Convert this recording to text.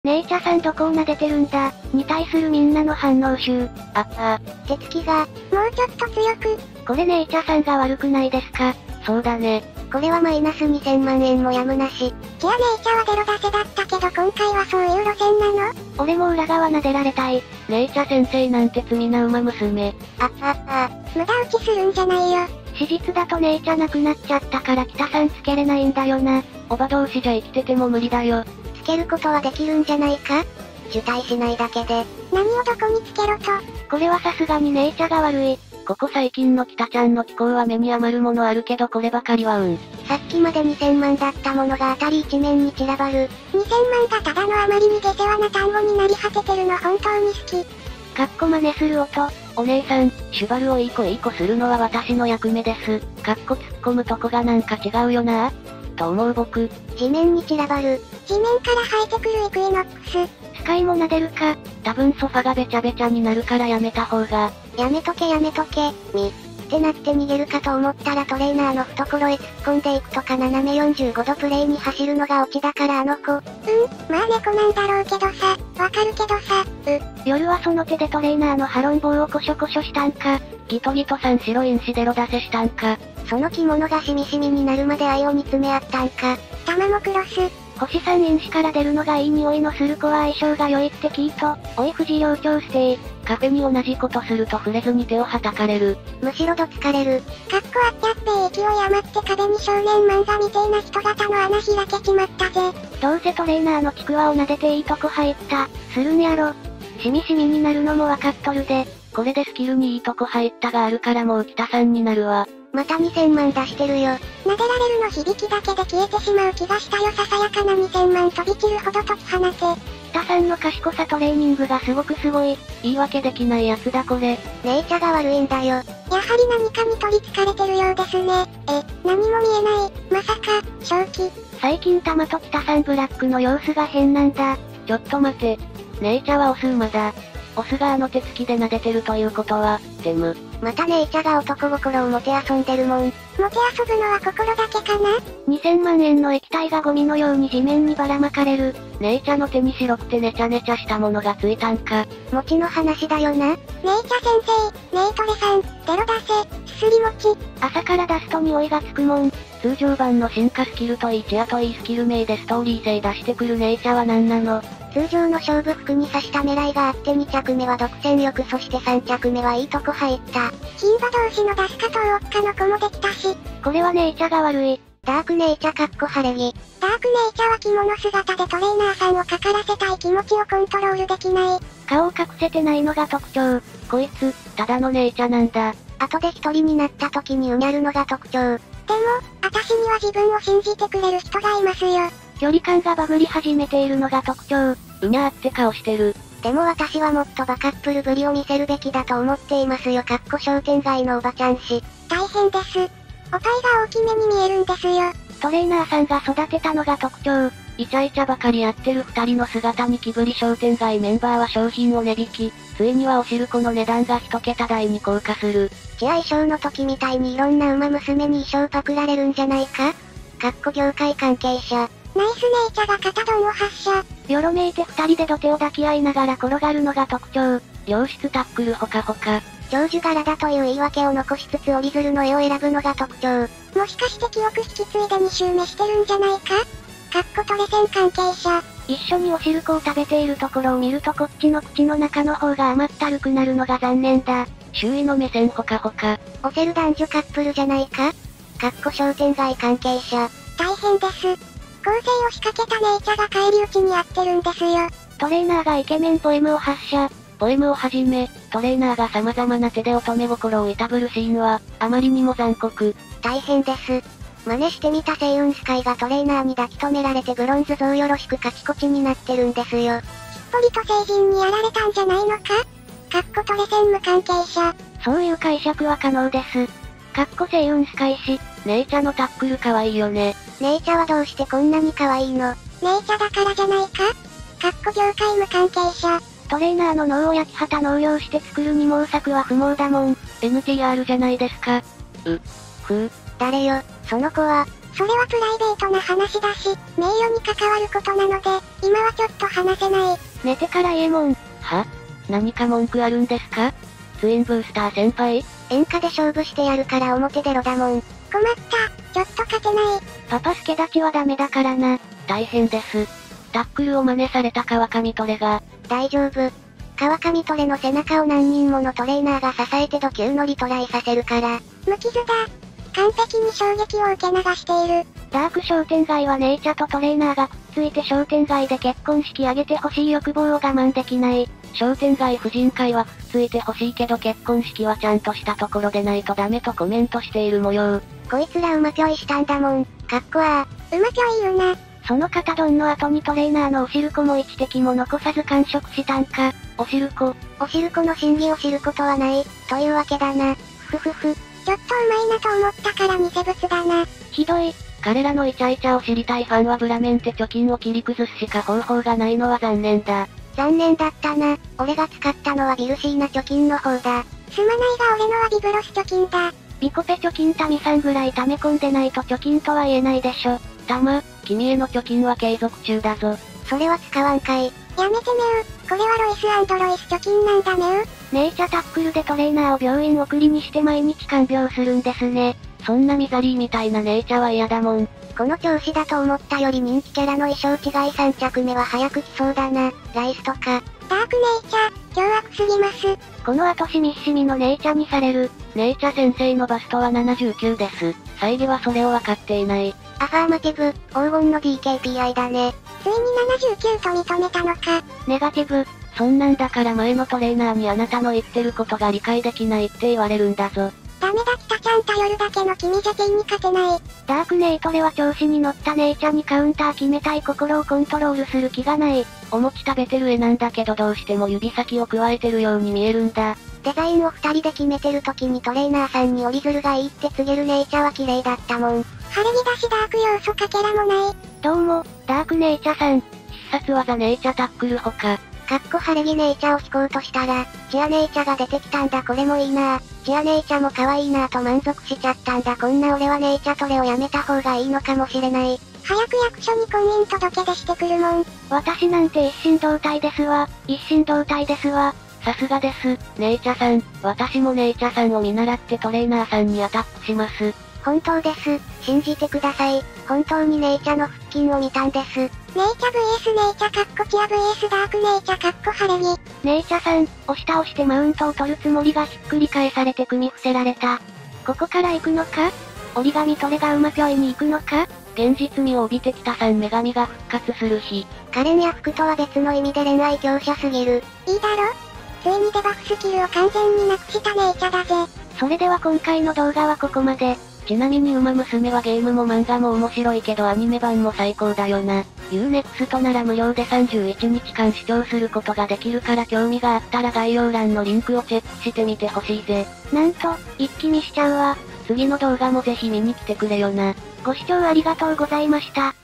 ねえ茶さんどこを撫でてるんだ、に対するみんなの反応集。 手つきが、もうちょっと強く。 これねえ茶さんが悪くないですか？ そうだね。 これはマイナス2000万円もやむなし。じゃあねえ茶はゼロ出せだったけど今回はそういう路線なの？ 俺も裏側撫でられたい。 ねえ茶先生なんて罪な馬娘。 無駄打ちするんじゃないよ。 史実だとねえ茶なくなっちゃったから北さんつけれないんだよな。 おば同士じゃ生きてても無理だよ。 つけることはできるんじゃないか？受胎しないだけで。何をどこにつけろと？ これはさすがにねえ茶が悪い。 ここ最近の北ちゃんの気候は目に余るものあるけどこればかりはさっきまで2000万だったものが当たり一面に散らばる。2000万がただのあまりに下世話な単語になり果ててるの本当に好き。 かっこ真似する音。 お姉さん、シュバルをいい子するのは私の役目です。かっこ突っ込むとこがなんか違うよなと思う僕。 地面に散らばる。地面から生えてくるイクイノックス。 スカイも撫でるか。 多分ソファがべちゃべちゃになるからやめた方が。 やめとけ。ってなって逃げるかと思ったらトレーナーの懐へ突っ込んでいくとか斜め45度プレイに走るのがオチだからあの子。まあ猫なんだろうけどさ、わかるけどさ、 夜はその手でトレーナーのハロン棒をコショコショしたんか。 ギトギトさん白因子でロ出せしたんか。 その着物がしみしみになるまで愛を見つめ合ったんか。玉もクロス。 星さん因子から出るのがいい匂いのする子は相性が良いって聞いと、おい藤寮長ステイ。 カフェに同じことすると触れずに手をはたかれる。 むしろどつかれる。かっこあってあって勢い余って壁に少年漫画みてえな人型の穴開けちまったぜ。 どうせトレーナーのちくわを撫でていいとこ入った。するんやろ。しみしみになるのもわかっとるで。 これでスキルにいいとこ入ったがあるからもう北さんになるわ。 また2000万出してるよ。撫でられるの響きだけで消えてしまう気がしたよ。ささやかな2000万飛び散るほど解き放て。 北さんの賢さトレーニングがすごくすごい。 言い訳できないやつだこれ。 ねえ茶が悪いんだよ。やはり何かに取り憑かれてるようですね。何も見えない。まさか、正気。 最近玉と北さんブラックの様子が変なんだ。 ちょっと待て。ねえ茶はオス馬だ。オスがあの手つきで撫でてるということは、デム。 またねえ茶が男心をもてあそんでるもん。もてあそぶのは心だけかな？ 2000 万円の液体がゴミのように地面にばらまかれる。 ねえ茶の手に白くてネチャネチャしたものがついたんか。 餅の話だよな。ねえ茶先生、ねえトレさん、テロ出せ、すすり餅。 朝から出すと匂いがつくもん。 通常版の進化スキルといいチアといいスキル名でストーリー性出してくるねえ茶は何なの？ 通常の勝負服に刺した狙いがあって2着目は独占欲そして3着目はいいとこ入った。牝馬同士の出すかとウォッカの子もできたし。 これはねえ茶が悪い。 ダークネイチャかっこ晴れ着。ダークネイチャは着物姿でトレーナーさんをかからせたい気持ちをコントロールできない。 顔を隠せてないのが特徴。 こいつ、ただのねえ茶なんだ。 後で一人になった時にうにゃるのが特徴。でも、私には自分を信じてくれる人がいますよ。 距離感がバグり始めているのが特徴。 うにゃーって顔してる。 でも私はもっとバカップルぶりを見せるべきだと思っていますよ。かっこ商店街のおばちゃんし。大変です。お体が大きめに見えるんですよ。 トレーナーさんが育てたのが特徴。 イチャイチャばかりやってる二人の姿に気振り商店街メンバーは商品を値引き。ついにはおしるこの値段が一桁台に降下する。 血相性の時みたいにいろんな馬娘に衣装パクられるんじゃないか？かっこ業界関係者。ナイスネイチャが片ドンを発射。 よろめいて二人で土手を抱き合いながら転がるのが特徴。 良質タックルほかほか。 長寿柄だという言い訳を残しつつ折り鶴の絵を選ぶのが特徴。もしかして記憶引き継いで2周目してるんじゃないか？かっこトレセン関係者。 一緒におしるこを食べているところを見るとこっちの口の中の方が甘ったるくなるのが残念だ。 周囲の目線ほかほか。 押せる男女カップルじゃないか？かっこ商店街関係者。大変です。構成を仕掛けたネイチャが返り討ちにあってるんですよ。 トレーナーがイケメンポエムを発射。 ポエムをはじめ、トレーナーが様々な手で乙女心をいたぶるシーンは、あまりにも残酷。 大変です。真似してみた星雲スカイがトレーナーに抱き留められてブロンズ像よろしくカチコチになってるんですよ。きっぽりと成人にやられたんじゃないのか？かっこトレセン無関係者。 そういう解釈は可能です。かっこ星雲スカイ氏。 ネイチャのタックル可愛いよね。 ネイチャはどうしてこんなに可愛いの？ネイチャだからじゃないか？かっこ業界無関係者。 トレーナーの脳を焼き畑農業して作る二毛作は不毛だもん。 NTR じゃないですか。 誰よ、その子は。 それはプライベートな話だし、名誉に関わることなので、今はちょっと話せない。 寝てから言えもん。 は？何か文句あるんですか？ツインブースター先輩？ 演歌で勝負してやるから表出ろだもん。困った、ちょっと勝てない。 パパ助立ちはダメだからな。 大変です。タックルを真似された川上トレが。 大丈夫。川上トレの背中を何人ものトレーナーが支えて度級のリトライさせるから。無傷だ。完璧に衝撃を受け流している。 ダーク商店街はネイチャとトレーナーがくっついて商店街で結婚式挙げてほしい欲望を我慢できない。 商店街婦人会はくっついてほしいけど結婚式はちゃんとしたところでないとダメとコメントしている模様。 こいつら馬ぴょいしたんだもん。かっこ馬ぴょい言うな。 その肩ドンの後にトレーナーのおしるこも一滴も残さず完食したんか。 おしるこの真偽を知ることはない、というわけだな。ふふふ。ちょっとうまいなと思ったから偽物だな。 ひどい。 彼らのイチャイチャを知りたいファンはブラメンテ貯金を切り崩すしか方法がないのは残念だ。 残念だったな。俺が使ったのはビルシーナ貯金の方だ。すまないが俺のはビブロス貯金だ。 ビコペ貯金タミさんぐらい溜め込んでないと貯金とは言えないでしょ。 タマ、君への貯金は継続中だぞ。 それは使わんかい。やめてねう。これはロイス&ロイス貯金なんだねう。ネイチャタックルでトレーナーを病院送りにして毎日看病するんですね。 そんなミザリーみたいなネイチャは嫌だもん。 この調子だと思ったより人気キャラの衣装違い3着目は早く来そうだな。ライスとか。ダークネイチャ、凶悪すぎます。 この後しみっしみのネイチャにされる。 ネイチャ先生のバストは79です。サイゲはそれを分かっていない。 アファーマティブ、黄金の DKPI だね。ついに79と認めたのか。 ネガティブ。 そんなんだから前のトレーナーにあなたの言ってることが理解できないって言われるんだぞ。 ダメだ北ちゃん頼るだけの君じゃ敵に勝てない。 ダークネイトレは調子に乗ったネイチャにカウンター決めたい心をコントロールする気がない。 お餅食べてる絵なんだけどどうしても指先を加えてるように見えるんだ。 デザインを2人で決めてる時にトレーナーさんに折り鶴がいいって告げるネイチャは綺麗だったもん。晴れ着だしダーク要素かけらもない。 どうも、ダークネイチャさん。 必殺技ネイチャタックルほか。 晴れ着ネイチャを引こうとしたら、チアネイチャが出てきたんだこれもいいなぁ。チアネイチャも可愛いなぁと満足しちゃったんだこんな俺はネイチャトレをやめた方がいいのかもしれない。早く役所に婚姻届出してくるもん。 私なんて一心同体ですわ。一心同体ですわ。 さすがです、ネイチャさん。私もネイチャさんを見習ってトレーナーさんにアタックします。 本当です。信じてください。本当にネイチャの腹筋を見たんです。ネイチャ VS ネイチャチア VS ダークネイチャ晴れ着。 ネイチャさん、押し倒してマウントを取るつもりがひっくり返されて組み伏せられた。ここから行くのか？折り紙トレが馬ぴょいに行くのか？ 現実味を帯びてきた3女神が復活する日。 カレンや服とは別の意味で恋愛強者すぎる。いいだろ？ついにデバフスキルを完全になくしたネイチャだぜ。 それでは今回の動画はここまで。 ちなみにウマ娘はゲームも漫画も面白いけどアニメ版も最高だよな。Unext なら無料で31日間視聴することができるから興味があったら概要欄のリンクをチェックしてみてほしいぜ。 なんと、一気見しちゃうわ。 次の動画もぜひ見に来てくれよな。 ご視聴ありがとうございました。